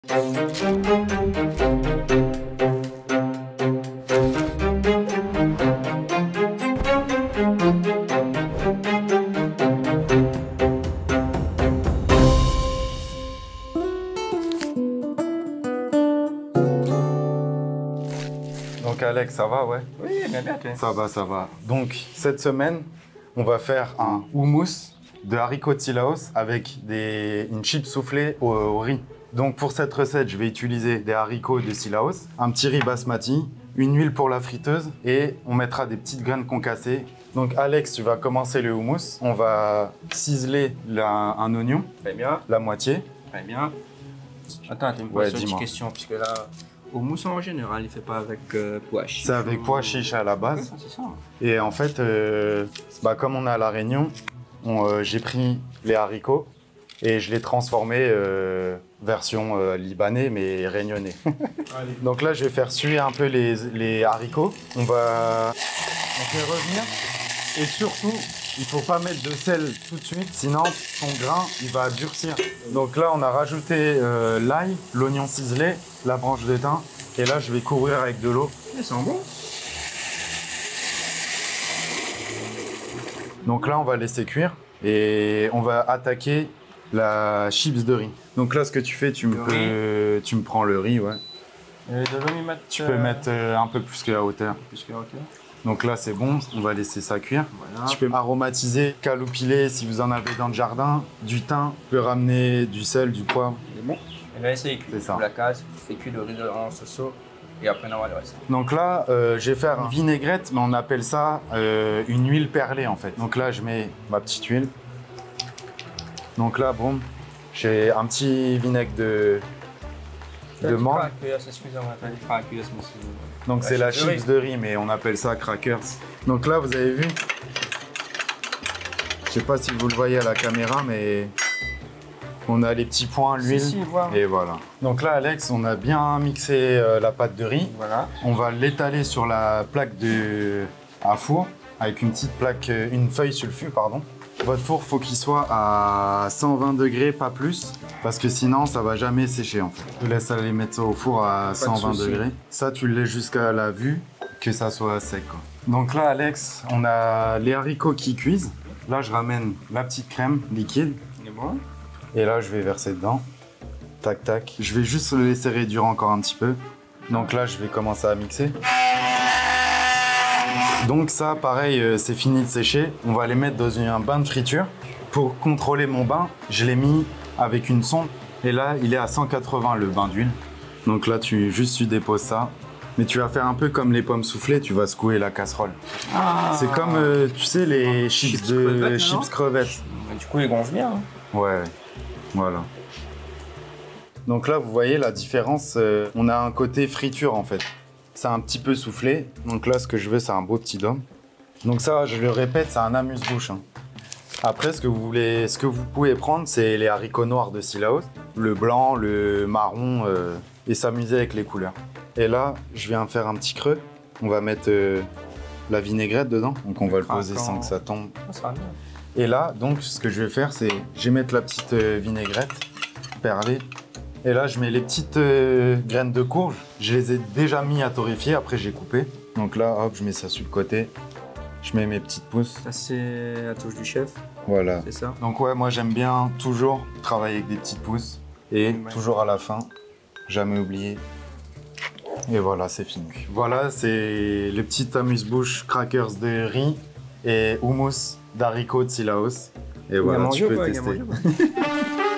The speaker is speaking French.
Donc Alex, ça va, ouais? Oui, bien, bien, toi. Ça va, ça va. Donc cette semaine, on va faire un houmous de haricots de Cilaos avec une chips soufflée au riz. Donc pour cette recette, je vais utiliser des haricots de Cilaos, un petit riz basmati, une huile pour la friteuse et on mettra des petites graines concassées. Donc Alex, tu vas commencer le houmous. On va ciseler un oignon, Très bien, la moitié. très bien. Attends, tu me Ouais, poses une petite dis-moi. question, puisque là, au mousse en général, il ne fait pas avec pois chiches. C'est avec pois chiches à la base. C'est ça. Et en fait, comme on est à La Réunion, j'ai pris les haricots et je l'ai transformé version libanais mais réunionnais. Donc là, je vais faire suer un peu les haricots. On va revenir. Et surtout, il ne faut pas mettre de sel tout de suite, sinon son grain il va durcir. Donc là, on a rajouté l'ail, l'oignon ciselé, la branche de thym. Et là, je vais couvrir avec de l'eau. Elles sont bon. Donc là, on va laisser cuire et on va attaquer la chips de riz. Donc là, ce que tu fais, tu me prends le riz, ouais. De l'eau, y mettre. Tu peux mettre un peu plus que la hauteur. Plus que ok. Donc là, c'est bon, on va laisser ça cuire. Voilà. Tu peux aromatiser, caloupiler si vous en avez dans le jardin, du thym, tu peux ramener du sel, du poivre. C'est bon. Et là, c'est cuit. C'est ça. La case, c'est cuit le riz en sauce et après, on va le reste. Donc là, je vais faire une vinaigrette, mais on appelle ça une huile perlée en fait. Donc là, je mets ma petite huile. Donc là, bon, j'ai un petit vinaigre de menthe. Excusez-moi, tu as dit craqueuse, mais c'est... Donc c'est la chips de riz, mais on appelle ça crackers. Donc là, vous avez vu, je sais pas si vous le voyez à la caméra, mais on a les petits points, l'huile, et voilà. Donc là, Alex, on a bien mixé la pâte de riz. Voilà. On va l'étaler sur la plaque à four, avec une petite plaque, une feuille sulfure, pardon. Votre four, faut qu'il soit à 120 degrés, pas plus, parce que sinon, ça va jamais sécher en fait. Je te laisse aller mettre ça au four à 120 degrés. Ça, tu le laisses jusqu'à la vue, que ça soit sec, quoi. Donc là, Alex, on a les haricots qui cuisent. Là, je ramène la petite crème liquide. Il est bon. Et là, je vais verser dedans. Tac, tac. Je vais juste le laisser réduire encore un petit peu. Donc là, je vais commencer à mixer. Donc ça, pareil, c'est fini de sécher. On va les mettre dans un bain de friture. Pour contrôler mon bain, je l'ai mis avec une sonde. Et là, il est à 180 le bain d'huile. Donc là, tu déposes ça. Mais tu vas faire un peu comme les pommes soufflées, tu vas secouer la casserole. Ah. C'est comme, tu sais, les chips crevettes. Du coup, ils gonflent bien. Hein. Ouais, voilà. Donc là, vous voyez la différence. On a un côté friture en fait. C'est un petit peu soufflé. Donc là, ce que je veux, c'est un beau petit dôme. Donc ça, je le répète, c'est un amuse-bouche. Hein. Après, ce que vous pouvez prendre, c'est les haricots noirs de Cilaos, le blanc, le marron, et s'amuser avec les couleurs. Et là, je viens faire un petit creux. On va mettre la vinaigrette dedans. Donc on va le poser sans que ça tombe. Ça va bien. Et là, donc, ce que je vais faire, c'est je vais mettre la petite vinaigrette perlée. Et là, je mets les petites graines de courge. Je les ai déjà mis à torréfier, après j'ai coupé. Donc là, hop, je mets ça sur le côté. Je mets mes petites pousses. Ça, c'est la touche du chef. Voilà. C'est ça. Donc ouais, moi j'aime bien toujours travailler avec des petites pousses. Et toujours à la fin, jamais oublier. Et voilà, c'est fini. Voilà, c'est les petites amuse-bouches crackers de riz et houmous d'haricots de Cilaos. Et voilà, tu peux tester.